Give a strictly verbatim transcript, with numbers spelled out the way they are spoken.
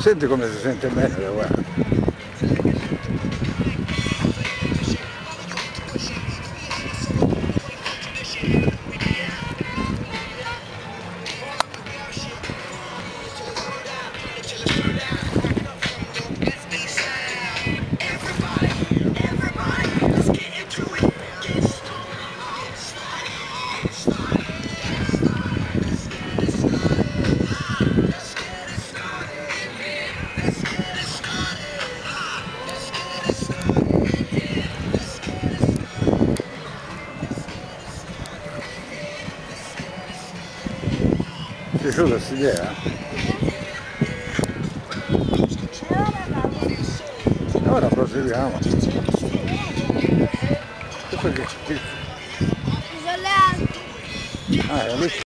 Senti come si sente meglio, guarda. Ti piaciuta questa idea? Ora proseguiamo. Questo che... Isolati. Ah, è lì.